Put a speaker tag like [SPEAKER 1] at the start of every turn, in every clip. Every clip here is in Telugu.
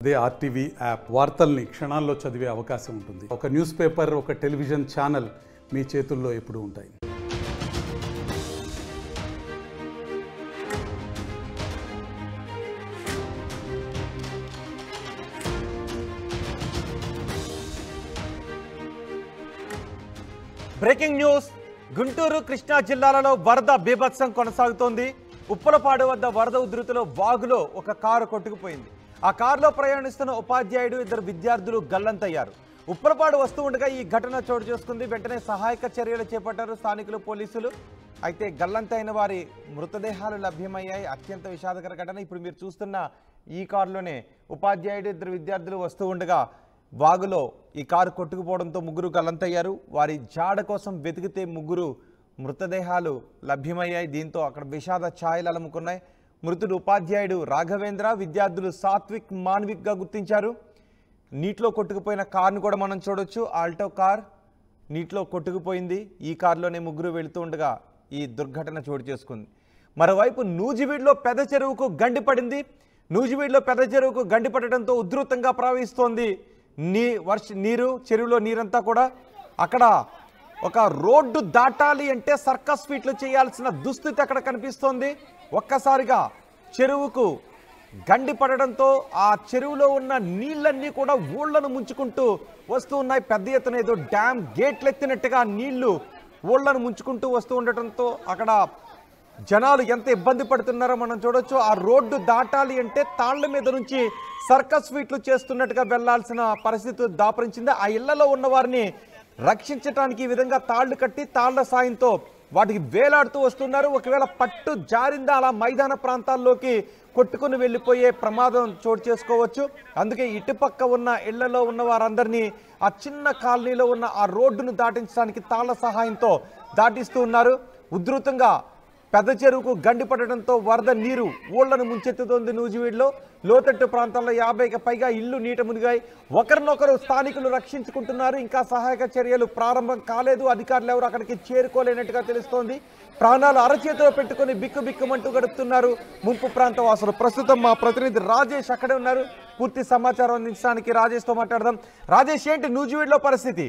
[SPEAKER 1] అదే ఆర్టీవీ యాప్ వార్తల్ని క్షణాల్లో చదివే అవకాశం ఉంటుంది. ఒక న్యూస్ పేపర్, ఒక టెలివిజన్ ఛానల్ మీ చేతుల్లో ఎప్పుడూ ఉంటాయి.
[SPEAKER 2] Breaking news. గుంటూరు, కృష్ణా జిల్లాలలో వరద బీభత్సం కొనసాగుతోంది. ఉప్పలపాడు వద్ద వరద ఉధృతిలో వాగులో ఒక కారు కొట్టుకుపోయింది. ఆ కారులో ప్రయాణిస్తున్న ఉపాధ్యాయుడు, ఇద్దరు విద్యార్థులు గల్లంతయ్యారు. ఉప్పలపాడు వస్తూ ఉండగా ఈ ఘటన చోటు చేసుకుంది. వెంటనే సహాయక చర్యలు చేపట్టారు స్థానికులు, పోలీసులు. అయితే గల్లంతైన వారి మృతదేహాలు లభ్యమయ్యాయి. అత్యంత విషాదకర ఘటన. ఇప్పుడు మీరు చూస్తున్న ఈ కారులోనే ఉపాధ్యాయుడు, ఇద్దరు విద్యార్థులు వస్తూ ఉండగా వాగులో ఈ కారు కొట్టుకుపోవడంతో ముగ్గురు గల్లంతయ్యారు. వారి జాడ కోసం వెతికితే ముగ్గురు మృతదేహాలు లభ్యమయ్యాయి. దీంతో అక్కడ విషాద ఛాయలు అలముకున్నాయి. మృతుడు ఉపాధ్యాయుడు రాఘవేంద్ర, విద్యార్థులు సాత్విక్, మాన్విక్గా గుర్తించారు. నీటిలో కొట్టుకుపోయిన కారును కూడా మనం చూడొచ్చు. ఆల్టో కార్ నీటిలో కొట్టుకుపోయింది. ఈ కారులోనే ముగ్గురు వెళుతూ ఉండగా ఈ దుర్ఘటన చోటు చేసుకుంది. మరోవైపు నూజివీడులో పెద్ద చెరువుకు గండిపడింది. నూజివీడులో పెద్ద చెరువుకు గండిపడటంతో ఉధృతంగా ప్రవహిస్తోంది నీరు. చెరువులో నీరంతా కూడా అక్కడ ఒక రోడ్డు దాటాలి అంటే సర్కస్ ఫీట్లు చేయాల్సిన దుస్థితి అక్కడ కనిపిస్తోంది. ఒక్కసారిగా చెరువుకు గండి పడడంతో ఆ చెరువులో ఉన్న నీళ్ళన్నీ కూడా ఊళ్లను ముంచుకుంటూ వస్తూ ఉన్నాయి. పెద్ద ఎత్తున ఏదో డ్యామ్ గేట్లు ఎత్తినట్టుగా నీళ్లు ఊళ్లను ముంచుకుంటూ వస్తూ ఉండటంతో అక్కడ జనాలు ఎంత ఇబ్బంది పడుతున్నారో మనం చూడొచ్చు. ఆ రోడ్డు దాటాలి అంటే తాళ్ల మీద నుంచి సర్కస్ ఫీట్లు చేస్తున్నట్టుగా వెళ్లాల్సిన పరిస్థితి దాపరించింది. ఆ ఇళ్లలో ఉన్న వారిని రక్షించడానికి ఈ విధంగా తాళ్లు కట్టి తాళ్ల సాయంతో వాటికి వేలాడుతూ వస్తున్నారు. ఒకవేళ పట్టు జారిందా అలా మైదాన ప్రాంతాల్లోకి కొట్టుకుని వెళ్ళిపోయే ప్రమాదం చోటు చేసుకోవచ్చు. అందుకే ఇటుపక్క ఉన్న ఇళ్లలో ఉన్న వారందరినీ ఆ చిన్న కాలనీలో ఉన్న ఆ రోడ్డును దాటించడానికి తాళ్ల సహాయంతో దాటిస్తూ ఉన్నారు. ఉధృతంగా పెద్ద చెరువుకు గండిపడడంతో వరద నీరు ఊళ్లను ముంచెత్తుతోంది. నూజివీడులో లోతట్టు ప్రాంతాల్లో 50కి పైగా ఇళ్లు నీట మునిగాయి. ఒకరినొకరు స్థానికులు రక్షించుకుంటున్నారు. ఇంకా సహాయక చర్యలు ప్రారంభం కాలేదు. అధికారులు ఎవరు అక్కడికి చేరుకోలేనట్టుగా తెలుస్తోంది. ప్రాణాలు అరచేతిలో పెట్టుకుని బిక్కుబిక్కుమంటూ గడుపుతున్నారు ముంపు ప్రాంత వాసులు. ప్రస్తుతం మా ప్రతినిధి రాజేష్ అక్కడే ఉన్నారు. పూర్తి సమాచారం అందించడానికి రాజేష్తో మాట్లాడదాం. రాజేష్, ఏంటి నూజివీడులో పరిస్థితి?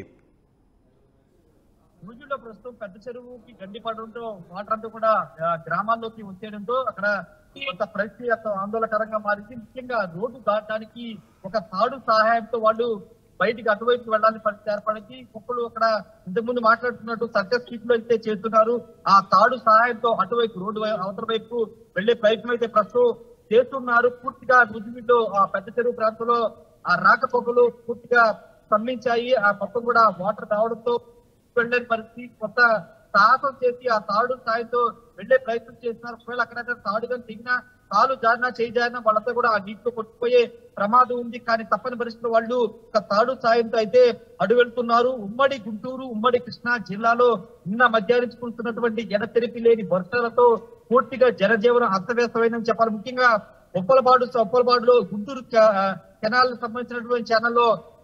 [SPEAKER 3] నూజివీడులో ప్రస్తుతం పెద్ద చెరువుకి గండి పడడంతో వాటర్ అంతా కూడా గ్రామాల్లోకి వచ్చేయడంతో అక్కడ కొంత పరిస్థితి ఆందోళనకరంగా మారింది. ముఖ్యంగా రోడ్డు దాటడానికి ఒక తాడు సహాయంతో వాళ్ళు బయటికి అటువైపు వెళ్లాలని పరిస్థితి ఏర్పడింది. కుక్కలు అక్కడ ఇంతకుముందు మాట్లాడుతున్నట్టు సర్కస్ ఫీట్లు అయితే చేస్తున్నారు. ఆ తాడు సహాయంతో అటువైపు రోడ్డు అవతల వైపు వెళ్లే ప్రయత్నం అయితే ప్రస్తుతం చేస్తున్నారు. పూర్తిగా నూజివీడులో ఆ పెద్ద చెరువు ప్రాంతంలో ఆ రాకపోకలు పూర్తిగా స్తంభించాయి. ఆ మొత్తం కూడా వాటర్ రావడంతో వెళ్లే పరిస్థితి. కొత్త సాహసం చేసి ఆ తాడు సాయంతో వెళ్లే ప్రయత్నం చేస్తున్నారు. ఒకవేళ అక్కడ తాడుగా దిగినా, కాలు జారినా, చేయి జారినా వాళ్ళంతా కూడా ఆ నీటితో కొట్టుకుపోయే ప్రమాదం ఉంది. కానీ తప్పని పరిస్థితుల్లో వాళ్ళు ఒక తాడు సాయంతో అయితే అడుగు వెళ్తున్నారు. ఉమ్మడి గుంటూరు, ఉమ్మడి కృష్ణా జిల్లాలో నిన్న మధ్యాహ్నం కురుస్తున్నటువంటి ఎడతెరిపి లేని వర్షాలతో పూర్తిగా జనజీవనం అస్తవ్యస్తమైందని చెప్పాలి. ముఖ్యంగా ఉప్పలపాడులో గుంటూరు కెనాల్ సంబంధించినటువంటి ఛానల్లో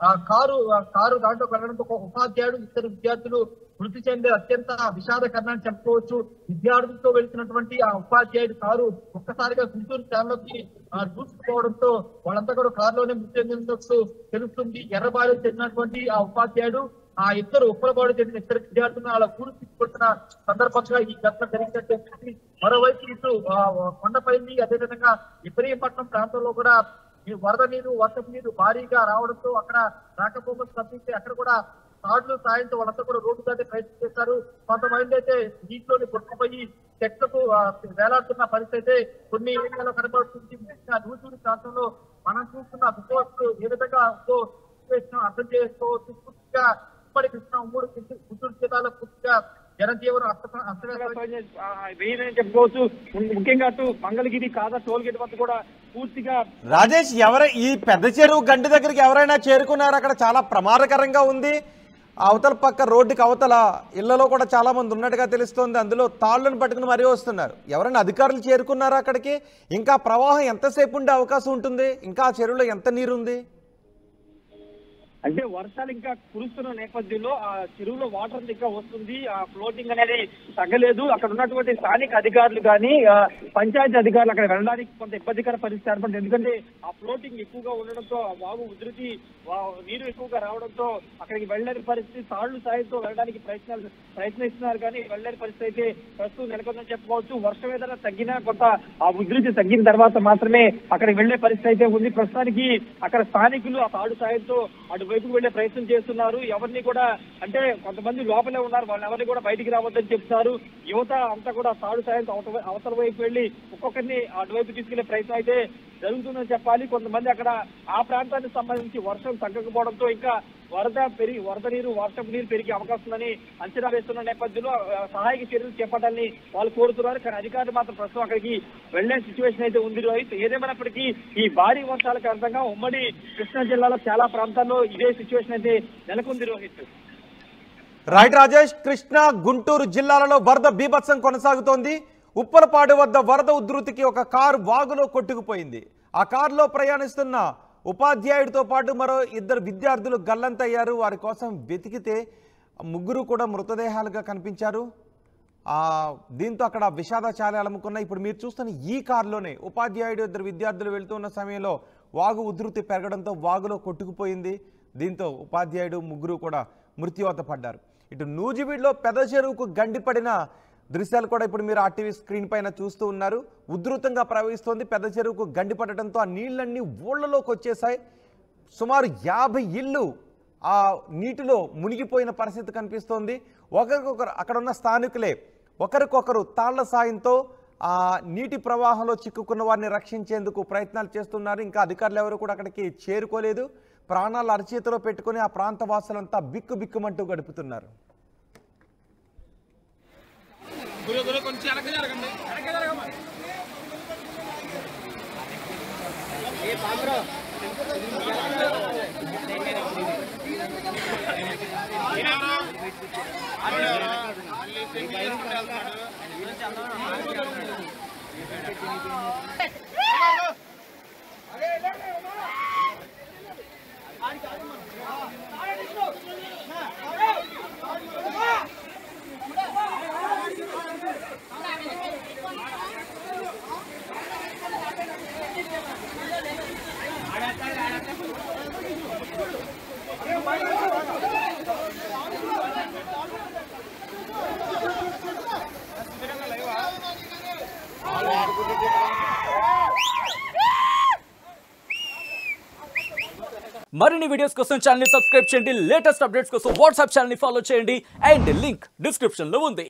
[SPEAKER 3] కారు దాంట్లో వెళ్ళడంతో ఒక ఉపాధ్యాయుడు, ఇద్దరు విద్యార్థులు మృతి చెందే అత్యంత విషాదకరమని చెప్పుకోవచ్చు. విద్యార్థులతో వెళ్తున్నటువంటి ఆ ఉపాధ్యాయుడు కారు ఒక్కసారిగా గుంటూరు ఛానల్లోకి దూసుకుపోవడంతో వాళ్ళంతా కూడా కారులోనే మృతి చెందినట్టు తెలుస్తుంది. ఎర్రబాలు చెందినటువంటి ఆ ఉపాధ్యాయుడు, ఆ ఇద్దరు ఉప్పలపాడు చెందిన ఇద్దరు విద్యార్థులను అలా కూడి తీసుకుంటున్న సందర్భంగా ఈ ఘటన జరిగినట్టు. మరోవైపు ఇటు కొండపల్లి, అదేవిధంగా ఇబ్రహీంపట్నం ప్రాంతంలో కూడా ఈ వరద నీరు, వర్షపు నీరు భారీగా రావడంతో అక్కడ రాకపోకలు తప్పిస్తే అక్కడ కూడా తాడులు సాయంతో వాళ్ళంతా కూడా రోడ్డు దాటి ప్రయత్నం చేశారు. కొంతమంది అయితే నీటిలోని కొట్టుకుపోయి చెట్లకు వేలాడుతున్న పరిస్థితి అయితే కొన్ని ఏరియాలో కనబడుతుంది. నూజివీడు ప్రాంతంలో మనం చూస్తున్న విద్యార్థులు ఏ విధంగా అర్థం చేసుకోవచ్చు. పూర్తిగా ఉమ్మడి కృష్ణ, ఉమ్మడి గుంటూరు జిల్లాలో పూర్తిగా జనజీవనం అస్తవ్యస్తమైందని చెప్పుకోవచ్చు. ముఖ్యంగా అటు మంగళగిరి, కాదా టోల్ గేట్ వద్ద కూడా పూర్తిగా.
[SPEAKER 2] రాజేష్, ఈ పెద్ద చెరువు గండి దగ్గరికి ఎవరైనా చేరుకున్నారు? అక్కడ చాలా ప్రమాదకరంగా ఉంది. అవతల పక్క రోడ్డుకి అవతల ఇళ్లలో కూడా చాలా మంది ఉన్నట్టుగా తెలుస్తోంది. అందులో తాళ్లను పట్టుకుని మరీ వస్తున్నారు. ఎవరైనా అధికారులు చేరుకున్నారా అక్కడికి? ఇంకా ప్రవాహం ఎంతసేపు ఉండే అవకాశం ఉంటుంది? ఇంకా ఆ చెరువులో ఎంత నీరు ఉంది?
[SPEAKER 4] అంటే వర్షాలు ఇంకా కురుస్తున్న నేపథ్యంలో ఆ చెరువులో వాటర్ ఇంకా వస్తుంది. ఆ ఫ్లోటింగ్ అనేది తగ్గలేదు. అక్కడ ఉన్నటువంటి స్థానిక అధికారులు కానీ పంచాయతీ అధికారులు అక్కడ వెళ్ళడానికి కొంత ఇబ్బందికర పరిస్థితి ఏర్పడింది. ఎందుకంటే ఆ ఫ్లోటింగ్ ఎక్కువగా ఉండడంతో ఆ వాగు ఉధృతి నీరు ఎక్కువగా రావడంతో అక్కడికి వెళ్ళలేని పరిస్థితి. తాళ్లు సాయంతో వెళ్ళడానికి ప్రయత్నిస్తున్నారు కానీ వెళ్ళలేని పరిస్థితి అయితే ప్రస్తుతం నెలకొందని చెప్పుకోవచ్చు. వర్షం ఏదైనా తగ్గినా కొంత ఆ ఉధృతి తగ్గిన తర్వాత మాత్రమే అక్కడికి వెళ్లే పరిస్థితి అయితే ఉంది. ప్రస్తుతానికి అక్కడ స్థానికులు ఆ తాడు సాయంతో అటువైపుకు వెళ్లే ప్రయత్నం చేస్తున్నారు. ఎవరిని కూడా అంటే కొంతమంది లోపలే ఉన్నారు, వాళ్ళు ఎవరిని కూడా బయటికి రావద్దని చెప్తున్నారు. యువత అంతా కూడా తాడు సాయంతో అవతల వైపు వెళ్లి ఒక్కొక్కరిని అటువైపు తీసుకెళ్లే ప్రయత్నం అయితే జరుగుతుందని చెప్పాలి. కొంతమంది అక్కడ ఆ ప్రాంతానికి సంబంధించి వర్షం తగ్గకపోవడంతో ఇంకా వరద నీరు వర్షపు నీరు పెరిగే అవకాశం ఉందని అంచనా వేస్తున్న నేపథ్యంలో సహాయక చర్యలు చేపట్టాలని వాళ్ళు కోరుతున్నారు. కానీ అధికారులు మాత్రం ప్రస్తుతం అక్కడికి వెళ్లే సిచ్యువేషన్ అయితే ఉంది రోహిత్. ఏదేమైనప్పటికీ ఈ భారీ వర్షాల కారణంగా ఉమ్మడి కృష్ణా జిల్లాలో చాలా ప్రాంతాల్లో ఇదే సిచ్యువేషన్ అయితే నెలకొంది రోహిత్.
[SPEAKER 2] రైట్ రాజేష్, కృష్ణా గుంటూరు జిల్లాలలో వరద బీభత్సం కొనసాగుతోంది. ఉప్పలపాడు వద్ద వరద ఉధృతికి ఒక కారు వాగులో కొట్టుకుపోయింది. ఆ కారులో ప్రయాణిస్తున్న ఉపాధ్యాయుడితో పాటు మరో 2 విద్యార్థులు గల్లంతయ్యారు. వారి కోసం వెతికితే ముగ్గురు కూడా మృతదేహాలుగా కనిపించారు. దీంతో అక్కడ విషాదచాలే అలుముకున్నాయి. ఇప్పుడు మీరు చూస్తున్న ఈ కారులోనే ఉపాధ్యాయుడు 2 విద్యార్థులు వెళ్తున్న సమయంలో వాగు ఉధృతి పెరగడంతో వాగులో కొట్టుకుపోయింది. దీంతో ఉపాధ్యాయుడు ముగ్గురు కూడా మృత్యువాత పడ్డారు. ఇటు నూజివీడులో పెద్ద చెరువుకు గండిపడిన దృశ్యాలు కూడా ఇప్పుడు మీరు ఆర్టీవీ స్క్రీన్ పైన చూస్తూ ఉన్నారు. ఉధృతంగా ప్రవహిస్తోంది. పెద్ద చెరువుకు గండిపడటంతో ఆ నీళ్లన్నీ ఊళ్ళలోకి వచ్చేసాయి. సుమారు 50 ఇళ్ళు ఆ నీటిలో మునిగిపోయిన పరిస్థితి కనిపిస్తోంది. ఒకరికొకరు అక్కడ ఉన్న స్థానికులే ఒకరికొకరు తాళ్ల సాయంతో ఆ నీటి ప్రవాహంలో చిక్కుకున్న వారిని రక్షించేందుకు ప్రయత్నాలు చేస్తున్నారు. ఇంకా అధికారులు ఎవరు కూడా అక్కడికి చేరుకోలేదు. ప్రాణాలు అరచేతిలో పెట్టుకుని ఆ ప్రాంత వాసులంతా బిక్కుమంటూ గడుపుతున్నారు.
[SPEAKER 5] మరిన్ని వీడియోస్ కోసం ఛానల్ ని సబ్స్క్రైబ్ చేయండి. లేటెస్ట్ అప్డేట్స్ కోసం వాట్సాప్ ఛానల్ ని ఫాలో చేయండి. అండ్ లింక్ డిస్క్రిప్షన్ లో ఉంది.